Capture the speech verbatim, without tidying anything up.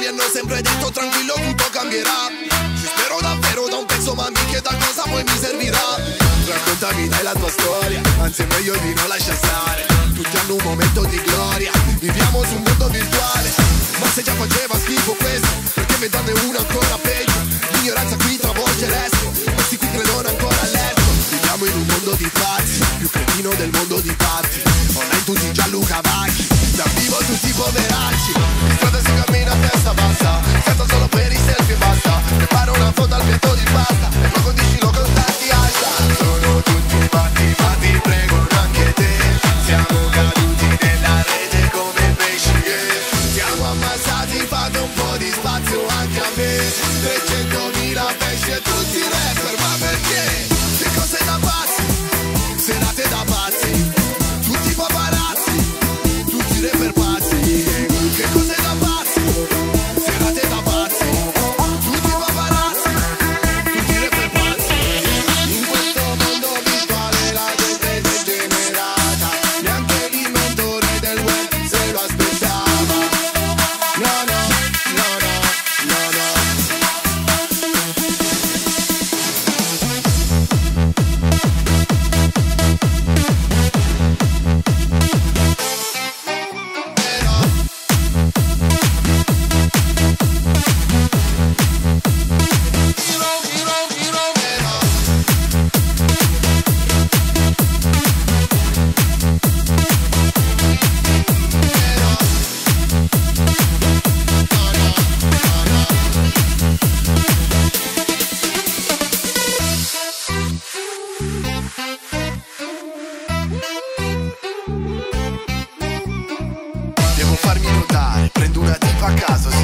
mi hanno sempre detto tranquillo tutto cambierà. Ci spero davvero da un pezzo, ma mi chiedo a cosa poi mi servirà. Raccontami dai la tua storia, anzi è meglio di non lascia stare. Tutti hanno un momento di gloria, viviamo su un mondo virtuale. Ma se già faceva schifo questo, perché inventarne uno ancora peggio? L'ignoranza qui travolge il resto, questi qui credono ancora all'estero. Viviamo in un mondo di pazzi, più cretino del mondo di pazzi. Online tutti Gianluca Vacchi, da vivo tutti poveracci. In strada si cammina a testa bassa, senza solo per i selfie basta. Preparo una foto al piatto di pasta e poi condiscilo con tanti hashtag. Sono tutti fatti, ma ti prego anche te. Siamo caduti nella rete come pesci che siamo ammassati, fate un po' di spazio anche a me. trecentomila pesci e tutti rapper, ma perché? Che cose da pazzi, serate da pazzi, tutti paparazzi, tutti rapper pazzi. Che cose da pazzi, serate da pazzi, tutti paparazzi, tutti rapper pazzi. In questo mondo virtuale la gente è degenerata, neanche l'inventore del web se lo aspettava. No, no, no, no, no, no. Devo farmi notare, prendo una tipa a caso.